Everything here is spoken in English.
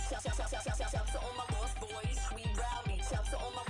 Shout to all my lost boys, we rowdy. Shout to all my